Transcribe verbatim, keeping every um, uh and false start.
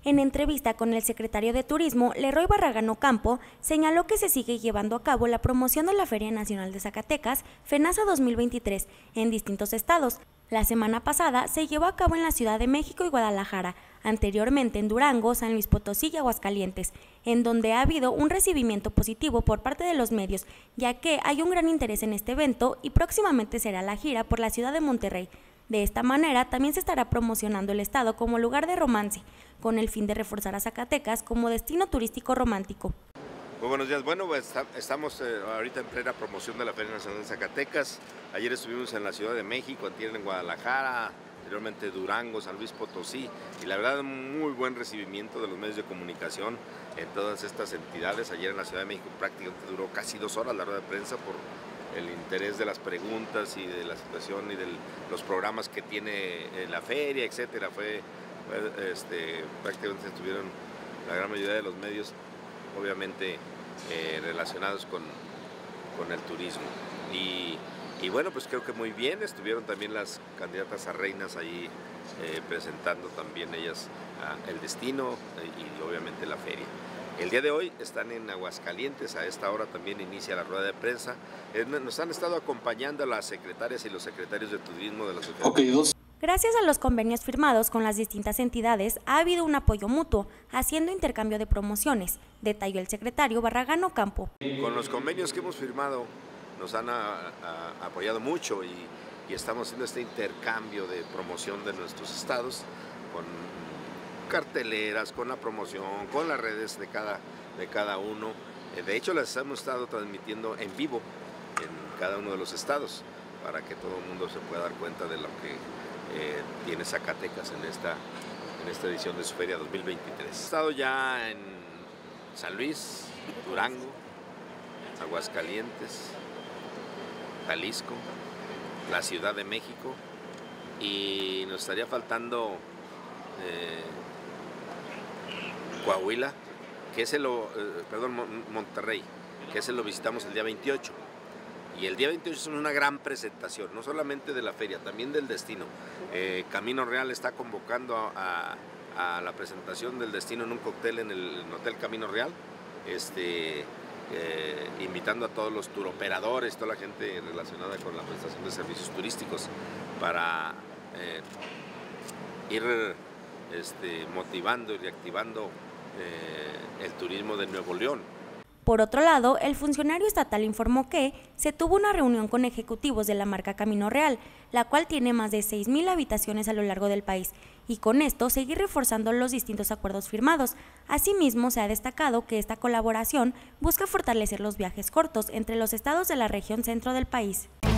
En entrevista con el secretario de Turismo, Leroy Barragán Ocampo, señaló que se sigue llevando a cabo la promoción de la Feria Nacional de Zacatecas, FENAZA dos mil veintitrés, en distintos estados. La semana pasada se llevó a cabo en la Ciudad de México y Guadalajara, anteriormente en Durango, San Luis Potosí y Aguascalientes, en donde ha habido un recibimiento positivo por parte de los medios, ya que hay un gran interés en este evento y próximamente será la gira por la ciudad de Monterrey. De esta manera, también se estará promocionando el estado como lugar de romance, con el fin de reforzar a Zacatecas como destino turístico romántico. Muy buenos días. Bueno, pues estamos eh, ahorita en plena promoción de la Feria Nacional de Zacatecas. Ayer estuvimos en la Ciudad de México, antier en Guadalajara, anteriormente Durango, San Luis Potosí, y la verdad muy buen recibimiento de los medios de comunicación en todas estas entidades. Ayer en la Ciudad de México prácticamente duró casi dos horas la rueda de prensa por el interés de las preguntas y de la situación y de los programas que tiene la feria, etcétera. Fue, fue este, prácticamente estuvieron la gran mayoría de los medios, obviamente eh, relacionados con, con el turismo. Y, y bueno, pues creo que muy bien, estuvieron también las candidatas a reinas ahí eh, presentando también ellas uh, el destino eh, y obviamente la feria. El día de hoy están en Aguascalientes, a esta hora también inicia la rueda de prensa. Eh, nos han estado acompañando las secretarias y los secretarios de turismo de la sociedad. Okay, dos. Gracias a los convenios firmados con las distintas entidades, ha habido un apoyo mutuo, haciendo intercambio de promociones, detalló el secretario Barragán Ocampo. Con los convenios que hemos firmado nos han a, a, apoyado mucho y, y estamos haciendo este intercambio de promoción de nuestros estados con carteleras, con la promoción, con las redes de cada, de cada uno. De hecho, las hemos estado transmitiendo en vivo en cada uno de los estados para que todo el mundo se pueda dar cuenta de lo que eh, tiene Zacatecas en esta, en esta edición de su Feria dos mil veintitrés. He estado ya en San Luis, Durango, Aguascalientes, Jalisco, la Ciudad de México y nos estaría faltando eh, Coahuila, que ese lo, eh, perdón, Monterrey, que ese lo visitamos el día veintiocho. Y el día veintiocho es una gran presentación, no solamente de la feria, también del destino. Eh, Camino Real está convocando a, a, a la presentación del destino en un cóctel en el en Hotel Camino Real, este, eh, invitando a todos los turoperadores, toda la gente relacionada con la prestación de servicios turísticos para eh, ir este, motivando y reactivando Eh, el turismo de Nuevo León. Por otro lado, el funcionario estatal informó que se tuvo una reunión con ejecutivos de la marca Camino Real, la cual tiene más de seis mil habitaciones a lo largo del país, y con esto seguir reforzando los distintos acuerdos firmados. Asimismo, se ha destacado que esta colaboración busca fortalecer los viajes cortos entre los estados de la región centro del país.